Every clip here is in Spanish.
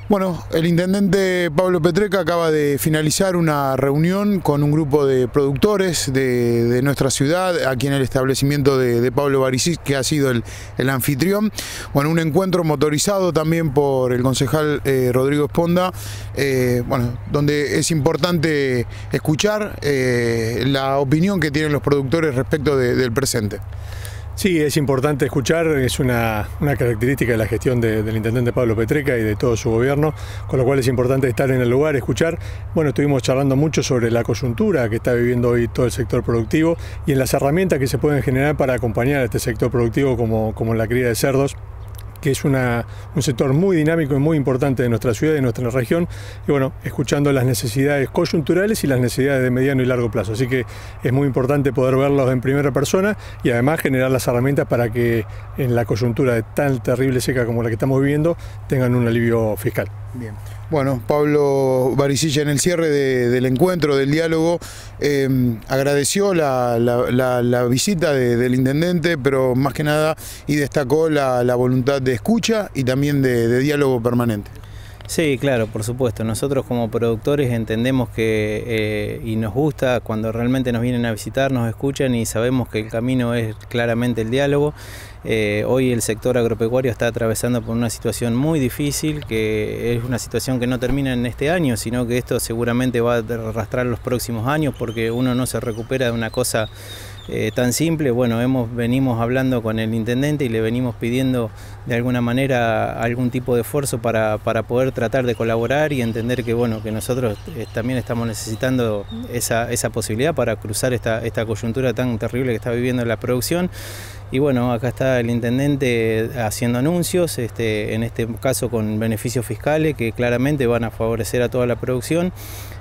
Bueno, el intendente Pablo Petreca acaba de finalizar una reunión con un grupo de productores de nuestra ciudad, aquí en el establecimiento de Pablo Barisic, que ha sido el anfitrión. Bueno, un encuentro motorizado también por el concejal Rodrigo Esponda, bueno, donde es importante escuchar la opinión que tienen los productores respecto del presente. Sí, es importante escuchar, es una característica de la gestión del intendente Pablo Petreca y de todo su gobierno, con lo cual es importante estar en el lugar, escuchar. Bueno, estuvimos charlando mucho sobre la coyuntura que está viviendo hoy todo el sector productivo y en las herramientas que se pueden generar para acompañar a este sector productivo como la cría de cerdos, que es un sector muy dinámico y muy importante de nuestra ciudad y de nuestra región, y bueno, escuchando las necesidades coyunturales y las necesidades de mediano y largo plazo. Así que es muy importante poder verlos en primera persona y además generar las herramientas para que en la coyuntura de tan terrible seca como la que estamos viviendo tengan un alivio fiscal. Bien. Bueno, Pablo Barisic, en el cierre del encuentro, del diálogo, agradeció la visita del intendente, pero más que nada, y destacó la voluntad de escucha y también de diálogo permanente. Sí, claro, por supuesto. Nosotros como productores entendemos que y nos gusta cuando realmente nos vienen a visitar, nos escuchan y sabemos que el camino es claramente el diálogo. Hoy el sector agropecuario está atravesando por una situación muy difícil, que es una situación que no termina en este año, sino que esto seguramente va a arrastrar los próximos años porque uno no se recupera de una cosa tan simple. Bueno, venimos hablando con el intendente y le venimos pidiendo de alguna manera algún tipo de esfuerzo para poder tratar de colaborar y entender que, bueno, que nosotros también estamos necesitando esa posibilidad para cruzar esta coyuntura tan terrible que está viviendo la producción. Y bueno, acá está el intendente haciendo anuncios, en este caso con beneficios fiscales que claramente van a favorecer a toda la producción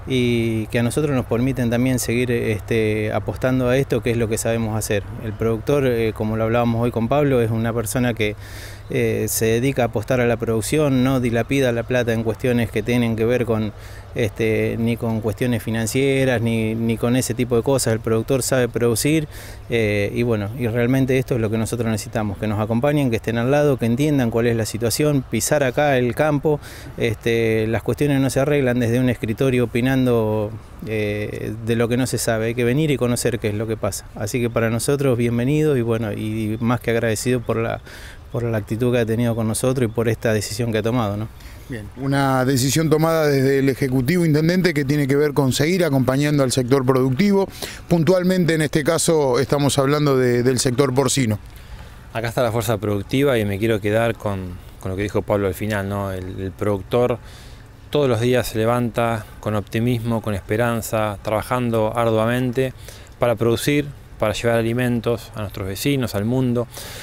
y que a nosotros nos permiten también seguir apostando a esto, que es lo que sabemos hacer. El productor, como lo hablábamos hoy con Pablo, es una persona que se dedica a apostar a la producción, no dilapida la plata en cuestiones que tienen que ver con ni con cuestiones financieras ni con ese tipo de cosas. El productor sabe producir y bueno, y realmente esto es lo que nosotros necesitamos, que nos acompañen, que estén al lado, que entiendan cuál es la situación, pisar acá el campo. Las cuestiones no se arreglan desde un escritorio opinando de lo que no se sabe, hay que venir y conocer qué es lo que pasa. Así que para nosotros bienvenido y bueno, y más que agradecido por la actitud que ha tenido con nosotros y por esta decisión que ha tomado, ¿no? Bien, una decisión tomada desde el Ejecutivo Intendente que tiene que ver con seguir acompañando al sector productivo. Puntualmente en este caso estamos hablando del sector porcino. Acá está la fuerza productiva y me quiero quedar con lo que dijo Pablo al final, ¿no? El productor todos los días se levanta con optimismo, con esperanza, trabajando arduamente para producir, para llevar alimentos a nuestros vecinos, al mundo.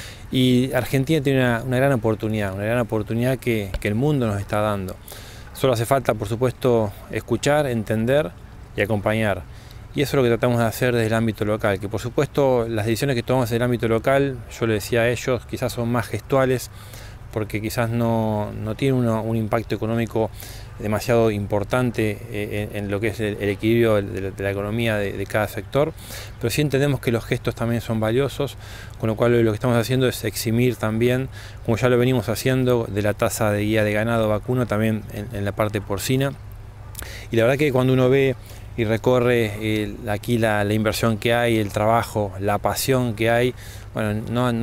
Y Argentina tiene una gran oportunidad que el mundo nos está dando. Solo hace falta, por supuesto, escuchar, entender y acompañar. Y eso es lo que tratamos de hacer desde el ámbito local, que por supuesto las decisiones que tomamos en el ámbito local, yo le decía a ellos, quizás son más gestuales, porque quizás no tienen un impacto económico demasiado importante en lo que es el equilibrio de la economía de cada sector, pero sí entendemos que los gestos también son valiosos, con lo cual lo que estamos haciendo es eximir también, como ya lo venimos haciendo, de la tasa de guía de ganado vacuno también en la parte porcina. Y la verdad que cuando uno ve y recorre aquí la inversión que hay, el trabajo, la pasión que hay, bueno,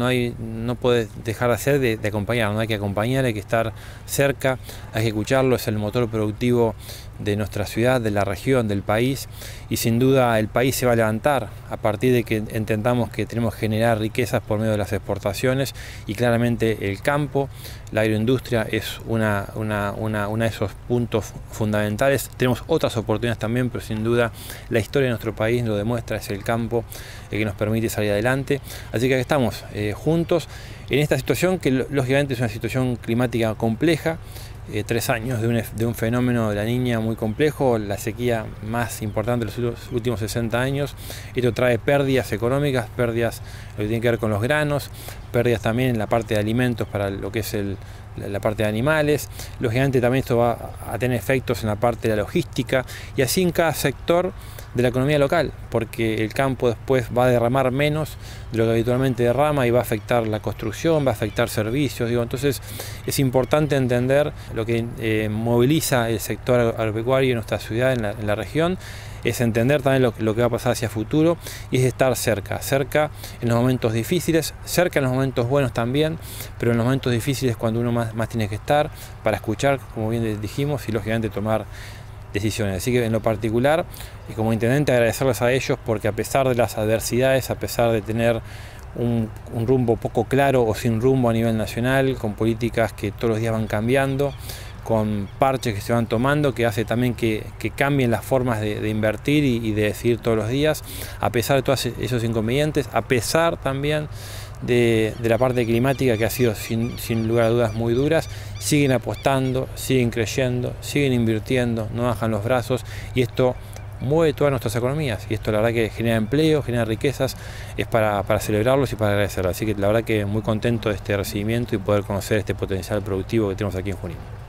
no puede dejar de hacer de acompañar, no hay que acompañar, hay que estar cerca, hay que escucharlo, es el motor productivo de nuestra ciudad, de la región, del país, y sin duda el país se va a levantar a partir de que entendamos que tenemos que generar riquezas por medio de las exportaciones, y claramente el campo, la agroindustria es una de esos puntos fundamentales. Tenemos otras oportunidades también, pero sin duda la historia de nuestro país lo demuestra, es el campo el que nos permite salir adelante. Así que aquí estamos juntos en esta situación que lógicamente es una situación climática compleja. 3 años de un fenómeno de la Niña muy complejo, la sequía más importante de los últimos 60 años. Esto trae pérdidas económicas, pérdidas lo que tiene que ver con los granos, pérdidas también en la parte de alimentos para lo que es la parte de animales. Lógicamente también esto va a tener efectos en la parte de la logística y así en cada sector de la economía local, porque el campo después va a derramar menos de lo que habitualmente derrama y va a afectar la construcción, va a afectar servicios. Entonces es importante entender lo que moviliza el sector agropecuario en nuestra ciudad, en la región, es entender también lo que va a pasar hacia futuro y es estar cerca en los momentos difíciles, cerca en los momentos buenos también, pero en los momentos difíciles cuando uno más tiene que estar para escuchar, como bien dijimos, y lógicamente tomar decisiones. Así que en lo particular, y como intendente, agradecerles a ellos porque a pesar de las adversidades, a pesar de tener un rumbo poco claro o sin rumbo a nivel nacional, con políticas que todos los días van cambiando, con parches que se van tomando, que hace también que cambien las formas de invertir y de decidir todos los días, a pesar de todos esos inconvenientes, a pesar también de la parte climática que ha sido sin lugar a dudas muy duras, siguen apostando, siguen creyendo, siguen invirtiendo, no bajan los brazos y esto mueve todas nuestras economías y esto la verdad que genera empleo, genera riquezas, es para celebrarlos y para agradecerlos. Así que la verdad que muy contento de este recibimiento y poder conocer este potencial productivo que tenemos aquí en Junín.